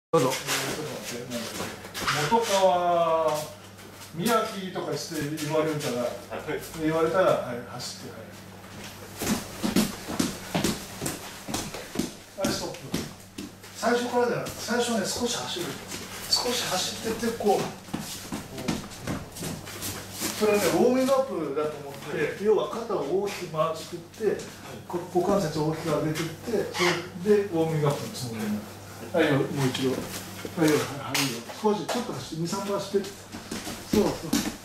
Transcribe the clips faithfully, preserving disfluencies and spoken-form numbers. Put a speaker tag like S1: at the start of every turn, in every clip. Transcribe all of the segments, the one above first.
S1: どうぞ。元川宮城とかして言われたら、言われたら、はい、走って、はい。はい、ストップ。最初からじゃなくて、最初ね、少し走る。少し走ってって、こう。それはね、ウォーミングアップだと思って、要は肩を大きく回していって、股関節を大きく上げていって、それでウォーミングアップのつもりになる。はいよ、もう一度。はいよ、はいよ。少し、ちょっと走って、に、さんばん走って。そうそう。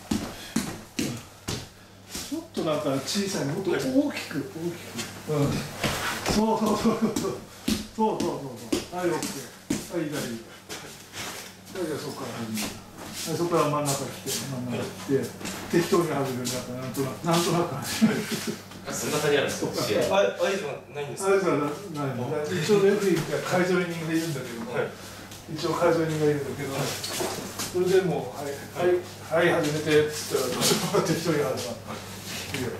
S1: ちょっとなんか小さい、もっと大きく、大きく。うん。そうそうそうそう。そうそうそうそう。はい、オッケー。はい、左。はい、じゃあそこから始める。はい、そこから真ん中来て、真ん中来て、適当に始める。なんとなく、なんとなく始める。
S2: そんな感じなんですか。あ、合図はないんですか。
S1: 合図はないの。一応レフリーが会場に人がいるんだけども、一応会場に人がいるんだけど、それでもう、はい、はい、はい、始めてっつったら、適当に始まる。いいよ。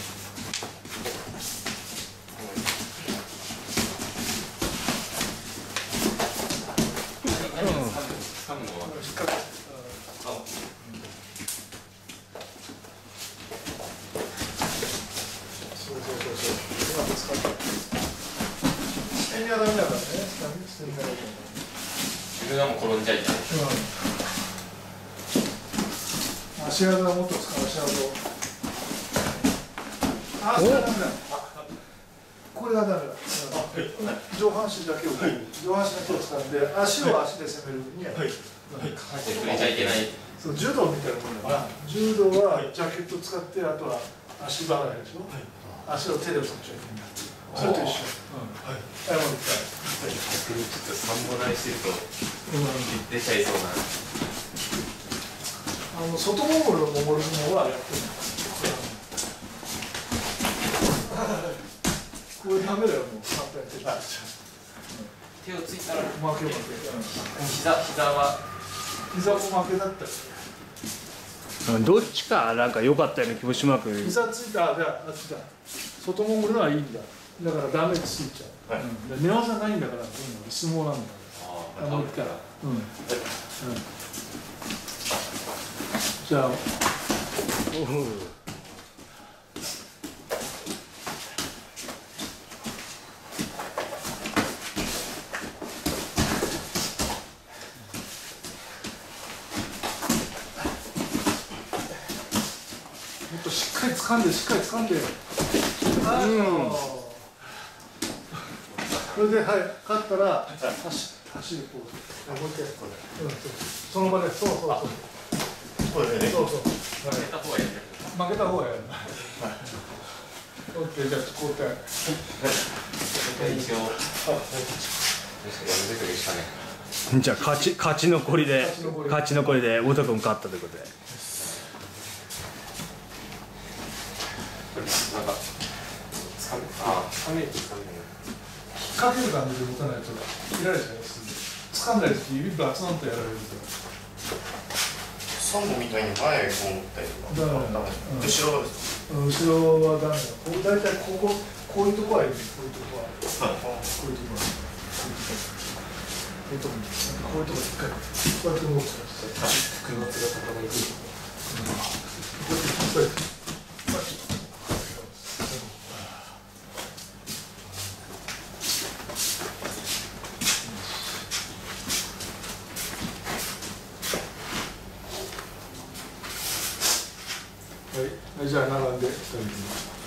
S1: 下にはダメだからね。下にはダメ。
S2: 自分はもう転んじゃいけない。
S1: うん。足技はもっと使う足技を。あ、それはダメだ。これがダメだ。上半身だけを、上半身だけを使うんで、足を足で攻めるには。はい。
S2: 触れちゃいけない。
S1: そう、柔道みたいなもんだから、柔道はジャケット使って、あとは足離れでしょ。足を手で取っちゃいけない。それと一緒。はい。はい、もう一回。
S2: 逆にちょっと散歩慣れしてると出ちゃいそうな。
S1: あの外モンゴルのモンゴル相撲はやってない。これダメだよ、もう簡単に
S2: 手をついたら
S1: 負け負け。
S2: 膝膝は
S1: 膝も負けだったよ。
S3: どっちかなんか良かったような気もしますけど。
S1: 膝ついた、じゃあ、あっちだ。外モンゴルのはいいんだ。だからダメージついちゃう。はい、うん、寝技ないんだから、相撲なんだから。あ、もう一回。うん。うん。じゃあ。おう。もっとしっかり掴んで、しっかり掴んで。ああ。それで、はい、勝ったら、走、走る、こう。もう一回、これ。うん、その場で、そうそうそう。これね。そうそう。
S2: 負けた方がやる。
S1: 負けた方がやる。オッケー、じゃあ、交代。
S2: 一応。やめてくれしたね。
S3: じゃあ、勝ち、勝ち残りで、勝ち残りで、太田君勝ったということで。
S2: なんか。つかめ、あ、つかめ、つかめ。
S1: かける感じで持たないと切られちゃいます。掴んだりして指バツンとやられると。
S4: サンゴみたいに前こう持ったりとか。ダメ。後ろはですか。
S1: 後ろはダメだ。こう大体こここういうとこはいい。こういうとこは。こういうとこは。こういうとこにこういうとこ一回こうやって動くから。
S2: 首のつが高めに。
S1: こうやってはい、じゃあ並んでふたりで。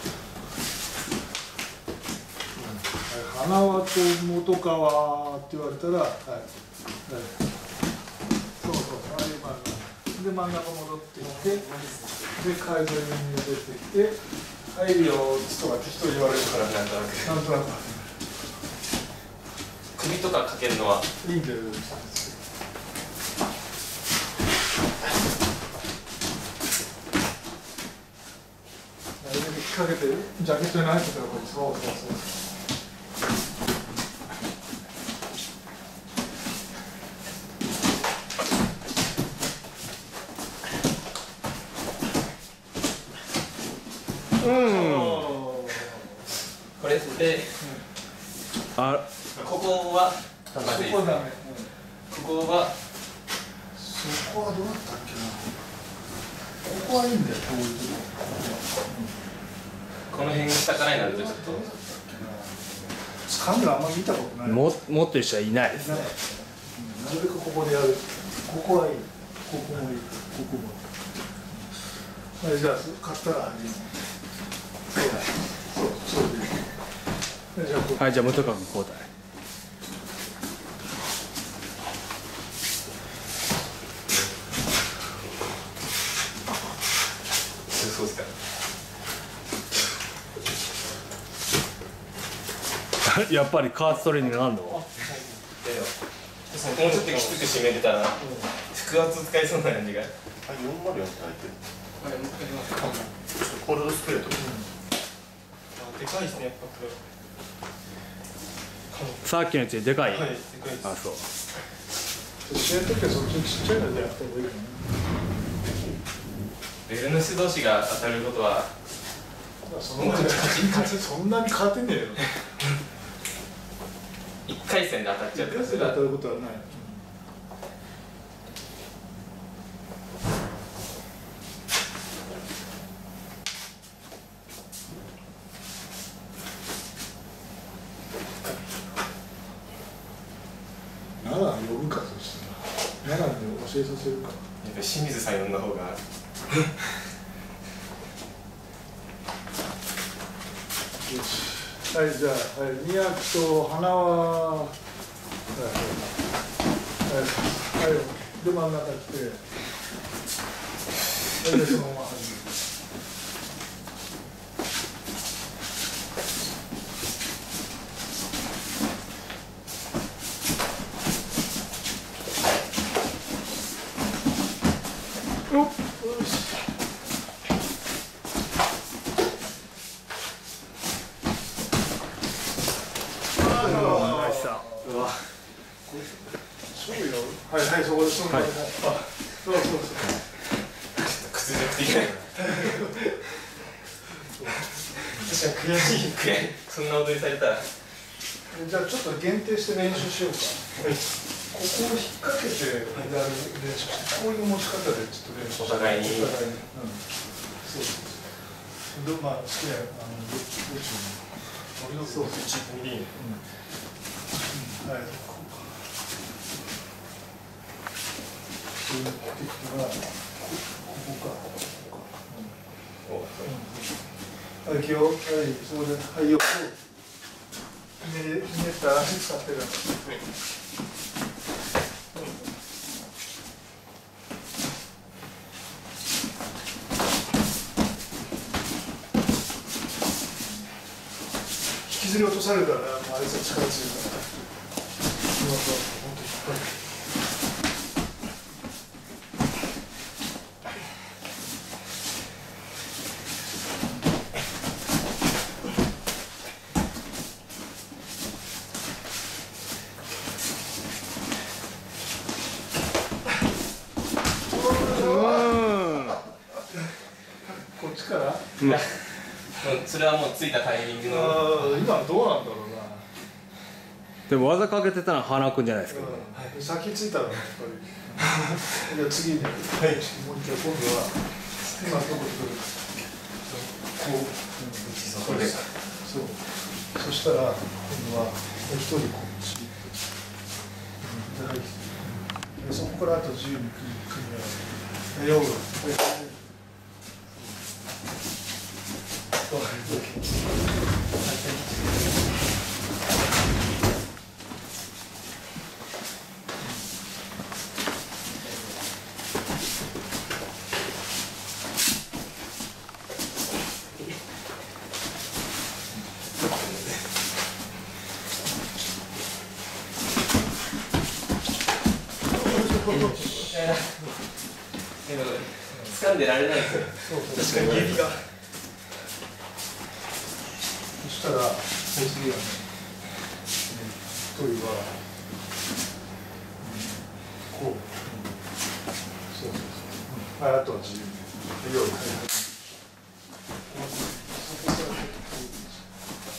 S1: 花輪と元川って言われたら、はい、はい、そうそう、あれ真ん中。で真ん中戻ってきて、で会場に出てきて、入るよとか適当に言われるから、なんとなく。なんとなく。
S2: 首とかかけるのはい
S1: いんだよ。引っ掛けてジャケットに入ってたらこれそうそうそう
S3: うん
S2: これで、
S3: あ、
S2: ここは
S1: ここダメ。
S2: こは
S1: そこはどうだったっけな。ここはいいんだよ、こういうとこ。
S2: この辺下からになるとちょっと
S1: カメラあんま見たことない。
S3: も持ってる人はいないですね。
S1: なるべくここでやる。ここはいい。ここもいい。ここも。はい、じゃあ買ったら始め。そうだ。そうそうで。じゃあこ
S3: はい、じゃあ無とかく交代。
S2: そうですか。
S3: やっぱり加圧トレーニングなんの？
S2: もうちょっときつく締めてたら腹圧使いそうな感じが。
S4: あ、よんまるよんって入ってる。コールドスプレーとか。
S2: でかいですね、やっぱこれ。
S3: さっきのやつよりでかい？
S2: はい、でかいです。
S3: あ、そう。
S1: 試合の時はそっちにちっちゃいのでやった方がいいかな。
S2: ベルヌス同士が当たることは
S1: そんなにそんなに勝てねえよ。
S2: 一回戦で当たっちゃった
S1: 一回戦で当たることはない。なら呼ぶかとしたら、ならで教えさせるか。
S2: やっぱり清水さん呼んだ方が。
S1: はい、じゃあ、はい、宮城と花は、はい、はい、はい、で真ん中来て、でそのまま始める。よっ、よし。はいはい、そこでその、はい、あ、そうそうそう。
S2: 屈辱的な。確かに悔しい、悔い、そんな踊りされたら。
S1: じゃあちょっと限定して練習しようか。はい、ここを引っ掛けてやる練習して、こういう持ち方でちょっと練習して。
S2: お互いに。
S1: お互いに。うん。そうそうそう。ど、まあ好きなあのどっちどっちも。そうそう。
S2: チップに。うん。
S1: はい。こうやってきたら、ここか、ここか。はい、いくよ。はい、そこで、はい、よく。ひね、ひねった足使ってる。引きずり落とされるから、もうあいつは力強いから。今と、本当引っ張って。こっちから、
S2: うん、それはもうついたタイミングの。
S1: 今どうなんだろうな。
S3: でも技かけてたのは花君じゃないですか、
S1: うん、先ついたらやっぱりじゃあ次に、はい、もう一回今度は今どこで来るかこう、うん、これそうそしたら今度は一人こっち、うん、でそこからあと自由に組み合わせてよう
S2: 掴んでられないですよ。確かに指が。
S1: そしたら次はね、一人はこう、そうそうそう。はい、あとは自由に。用意。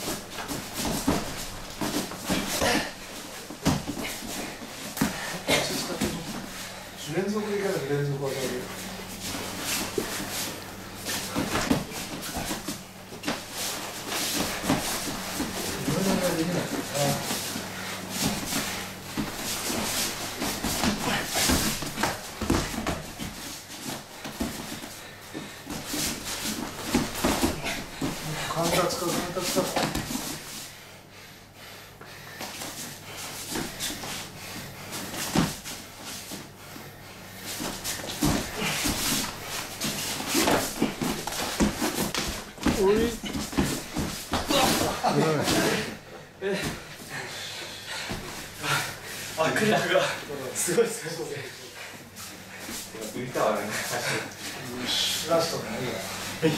S1: 次連続いかない連続技で。自分の場合できないからな。感覚か感覚か。
S3: おい。
S4: あ、クラクがすごいすごい。
S2: 浮いたわね。
S1: ラストのいいや。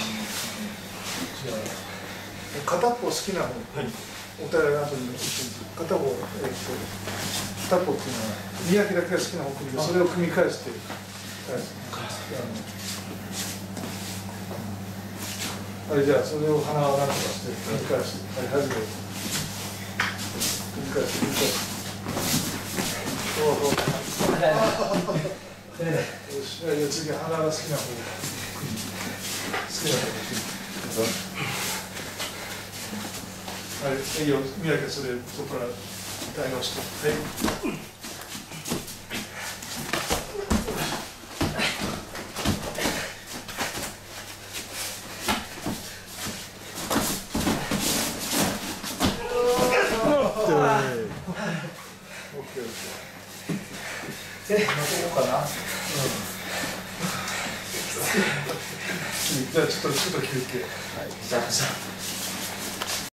S1: 片っぽ好きな方、お互いの後に片方、えっと、片っぽっていうのは宮城だけが好きな方組んで、それを組み返して返す。あれじゃあそれを鼻をなんとかして組み返して、はい、始める。組み返して組み返して。そうそう。よし、じゃあ次は鼻が好きな方を組む。好きな方を組む。はい、いいよ、宮城それそこから対応して。はい。で、残ろうかな。うん。じゃあちょっとちょっと休憩。はい。じゃあじゃあ。